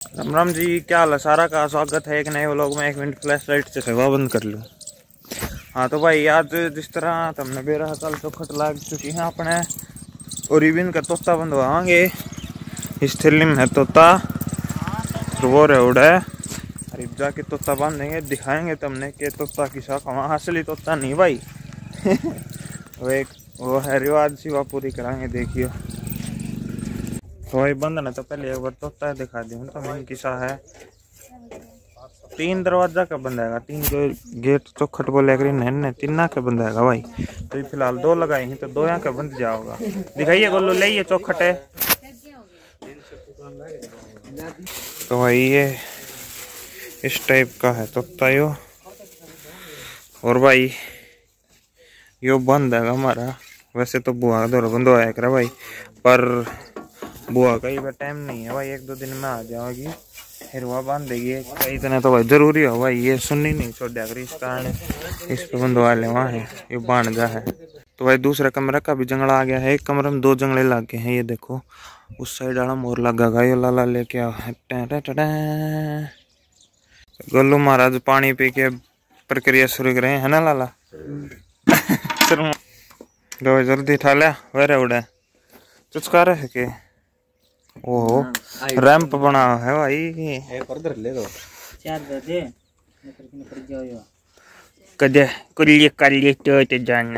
राम राम जी, क्या हाल है सारा का। स्वागत है एक नए व्लॉग में। 1 मिनट फ्लैश लाइट से सेवा बंद कर लूँ। हाँ तो भाई, आज जिस तरह तुमने बेरा कल चौखट लाग चुकी है अपने, और रिबिन का तोता बंधवाएंगे। इस थैली में है तोता, वो रेवड़ है। अरे जाके तोता बांधेंगे, दिखाएंगे तुमने कि तोता की शाखा वहाँ असली तोता नहीं भाई। वो है रिवाज सी, वह पूरी कराएंगे। देखियो तो भाई बंधन है तो पहले एक बार तोता दिखा दूँ तो मैं किसा है। 3 दरवाजा का बंधाएगा, 3 जो गेट चौखट बोले नहन 3 के बंधाएगा भाई। तो फिलहाल 2 लगाए हैं तो 2 यहाँ का बंध जाओगा। दिखाइए गोलू, ले ये चौखट है। तो भाई ये इस टाइप का है तोता यो। और भाई यो बंद है हमारा। वैसे तो बुआ दौड़ बंधवाया करा भाई, पर बुआ का ये टाइम नहीं है भाई। 1-2 दिन में आ जाएगी, फिर वह बांध देगी। इतना तो भाई जरूरी हो भाई, ये सुननी नहीं छोड़ा कर, इस कारण इस पे बंधवा ले। वहाँ है ये बांध जा है। तो भाई दूसरा कमरा का भी जंगला आ गया है। एक कमरे में 2 जंगले लग गए हैं। ये देखो उस साइड वाला मोर लगा, ये लाला लेके आओ। गोलू महाराज पानी पी के प्रक्रिया शुरू करें है ना लाला। जल्दी ठा लिया वेरे उड़े चुचका रहे के। ओहो रैंप बना है भाई। कदे कुल्ली कल्ली तो जाना।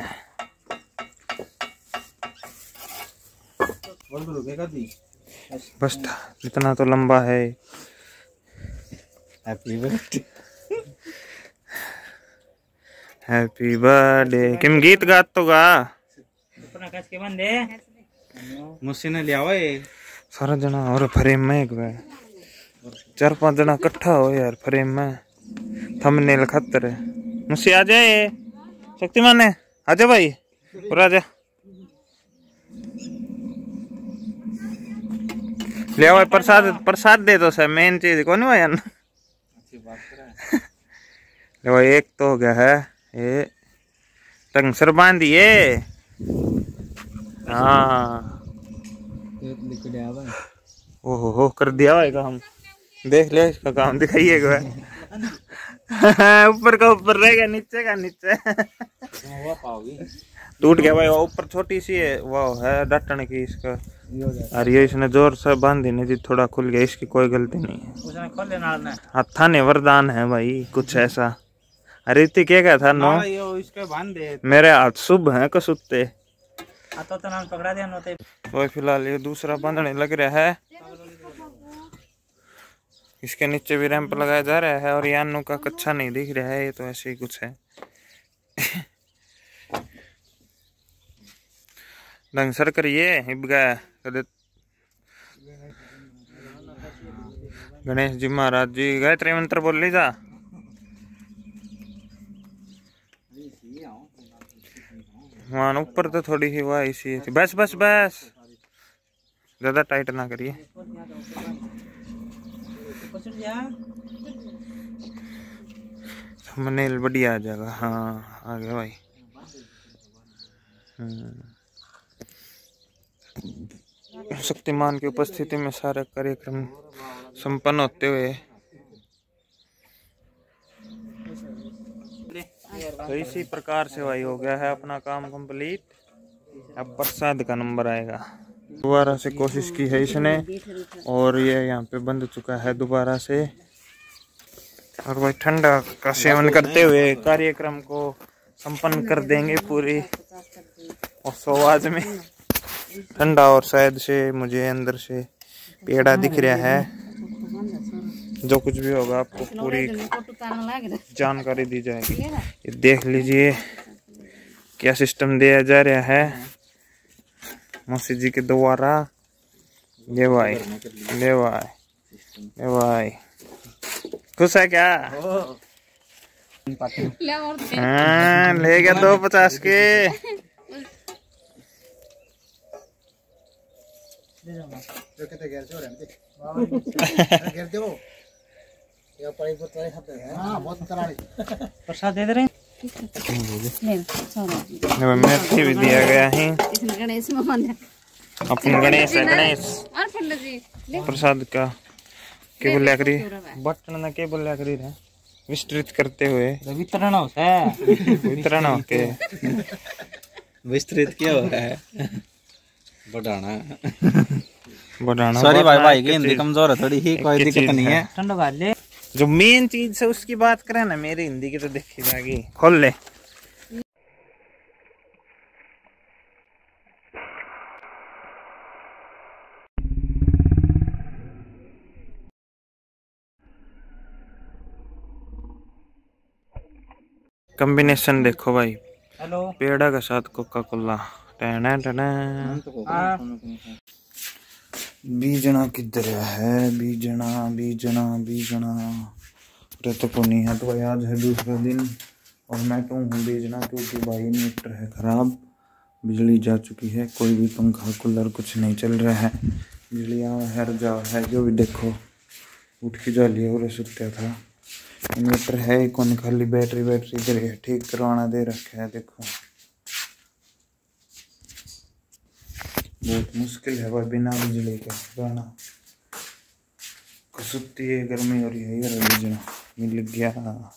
बस इतना तो लंबा है। Happy birthday. किम गीत गात तो गा मुझसे न लिया सारा जना। और फ्रेम में एक 4-5 जना इकट्ठा हो यार फ्रेम में। थंबनेल खतर है। मुझसे आ जाए शक्तिमान है, आ जा भाई और आ जा। ले भाई प्रसाद दे दो सर, मेन चीज कौन है यार। ले भाई एक तो हो गया है ये टंगसर बांधिए। हाँ ओहो कर दिया भाई काम। देख ले इसका काम, दिखाइए ऊपर का ऊपर रह गया, नीचे का नीचे टूट गया भाई। ऊपर छोटी सी है वो है डटन की इसका। अरे ये इसने जोर से बांधी नहीं थी, थोड़ा खुल गया। इसकी कोई गलती नहीं है। हथा ने वरदान है भाई कुछ ऐसा। अरे इतनी क्या था नो मेरे हाथ शुभ है कसुत्ते। तो फिलहाल ये दूसरा बांधने लग रहा है। इसके नीचे भी रैंप लगाया जा रहा है। और यानों का कच्चा नहीं दिख रहा है, ये तो ऐसे ही कुछ है। ढंग सर करिए गणेश जी महाराज जी गायत्री मंत्र बोल ली जा। वहाँ ऊपर तो थोड़ी ही हुआ इसी थी। बस बस बस ज्यादा टाइट ना करिए। थंबनेल बढ़िया आ जाएगा। हाँ आ गया भाई। शक्तिमान की उपस्थिति में सारा कार्यक्रम संपन्न होते हुए तो इसी प्रकार से भाई हो गया है अपना काम कंप्लीट। अब प्रसाद का नंबर आएगा। दोबारा से कोशिश की है इसने और ये यहाँ पे बंध चुका है दोबारा से। और भाई ठंडा का सेवन करते हुए कार्यक्रम को संपन्न कर देंगे पूरी। और स्वाद में ठंडा और शायद से मुझे अंदर से पेड़ा दिख रहा है। जो कुछ भी होगा आपको पूरी जानकारी दी जाएगी। ये देख लीजिए क्या सिस्टम दिया जा रहा है मौसी जी के द्वारा। ले भाई ले भाई ले भाई खुश है क्या? हाँ ले गया 250 के। प्रसाद दे रहे मेथी भी दिया गया है। अपन गणेश है, गणेश प्रसाद का केबल लकड़ी बटन ना केबल लकड़ी है विस्तृत करते हुए वितरण होता है वितरण होके विस्तृत क्या होता है बढ़ाना बढ़ाना। सॉरी भाई भाई की हिंदी कमजोर है थोड़ी ही, कोई दिक्कत नहीं है। ठंडो कर ले। जो मेन चीज है उसकी बात करें ना, मेरी हिंदी की तो देखी जाएगी। खोल ले। कॉम्बिनेशन देखो भाई, हेलो पेड़ा के साथ कोका कोला। बीजना किधर है? बीजना बीजना बीजना तो को नहीं है। तो आज है दूसरा दिन और मैं तो हूँ बीजना, क्योंकि भाई इन्वर्टर है खराब, बिजली जा चुकी है, कोई भी पंखा कूलर कुछ नहीं चल रहा है। बिजली हर जा है, जो भी देखो उठ के जा लिया और सुत्या था। इन्वर्टर है ही कौन, खाली बैटरी इधर है, ठीक करवाना दे रखा है। देखो बहुत मुश्किल है भाई बिना बिजली के रहना। सुत्ती है, गर्मी हो रही है यार, बिजली मिल गया।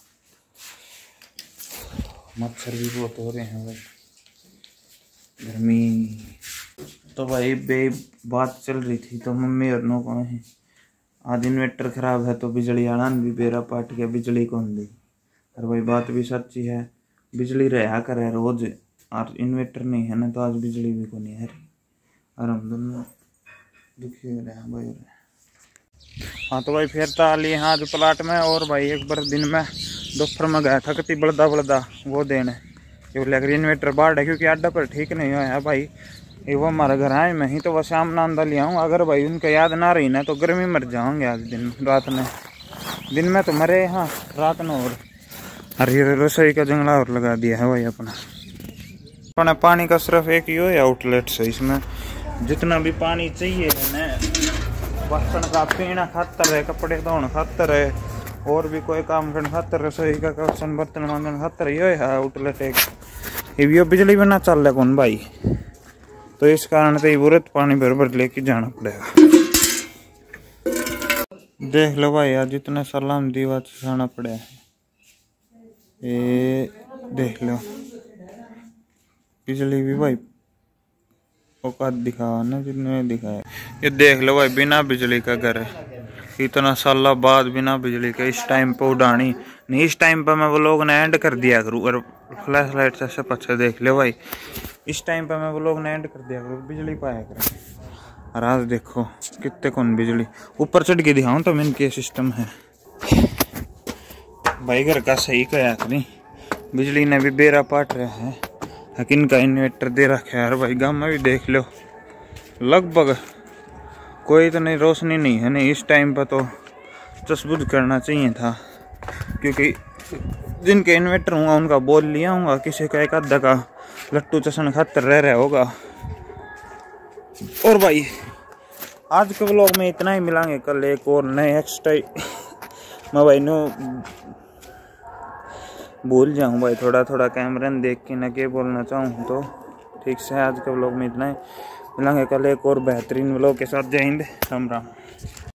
मच्छर भी बहुत हो रहे हैं भाई, गर्मी। तो भाई बात चल रही थी तो मम्मी और नो को है आज इन्वर्टर खराब है तो बिजली आना भी बेरा पाट गया, बिजली कौन दी। और भाई बात भी सच्ची है, बिजली रहा करे रोज और इन्वर्टर नहीं है ना, तो आज बिजली भी को नहीं है और हम दोनों दुखी हो रहे हैं भाई। हाँ तो भाई फिर तो लिए हाँ आज प्लाट में। और भाई एक बार दिन में दोपहर में गया था कति बलदा वो देने, जो लग इन्वर्टर बाढ़ है क्योंकि अड्डा पर ठीक नहीं हुआ है भाई। ये वो हमारा घर आए मैं ही तो वह शाम नांदा लिया हूँ। अगर भाई उनका याद ना रही ना तो गर्मी मर जाऊंगे आज दिन रात में। दिन में तो मरे हाँ, रात में और अरे रसोई का जंगला और लगा दिया है भाई अपना पानी का सिर्फ एक ही हो या आउटलेट से, इसमें जितना भी पानी चाहिए है ना, बर्तन का पीना खातर है, कपड़े धोने खातर है, और भी कोई काम करने खातर, रसोई का बर्तन बर्तन मांगने खातर ये है आउटलेट एक। ये बिजली भी ना चल रहा कौन भाई, तो इस कारण से जरूरत पानी भर लेके जाना पड़ेगा। देख लो भाई आज जितने सलाम दीवा जाना पड़ा है, ये देख लो बिजली भी भाई औकात दिखावा ना जितने दिखाया। ये देख लो भाई बिना बिजली का घर है, इतना साल बाद बिना बिजली का इस टाइम पे उड़ानी नहीं। इस टाइम पे मैं वो लोग ने एंड कर दिया करूँ और फ्लैश लाइट से सब अच्छा देख लो भाई, इस टाइम पे मैं वो लोग ने एंड कर दिया करूँ, बिजली पाया करें। और आज देखो कितने कौन बिजली ऊपर चढ़ के दिखाऊँ तो मैंने के सिस्टम है भाई घर का सही कया करी। बिजली ने भी बेरा पाट रहा है, हकिन का इन्वर्टर दे रखा है। और भाई गाँव में भी देख लो लगभग कोई तो नहीं, रोशनी नहीं है नहीं। इस टाइम पर तो चसबुझ करना चाहिए था, क्योंकि जिनके इन्वर्टर होगा उनका बोल लिया होगा, किसी का एक आधा का लट्टू चसन खातर रह रहा होगा। और भाई आज के व्लॉग में इतना ही, मिलांगे कल एक और नए एक्स्ट्रा। मैं भाई नो भूल जाऊँ भाई, थोड़ा थोड़ा कैमरा देख के न के बोलना चाहूँ तो ठीक से। आज के व्लॉग में इतना ही, मिलांगे कल एक और बेहतरीन व्लॉग के साथ। जय हिंद, राम राम।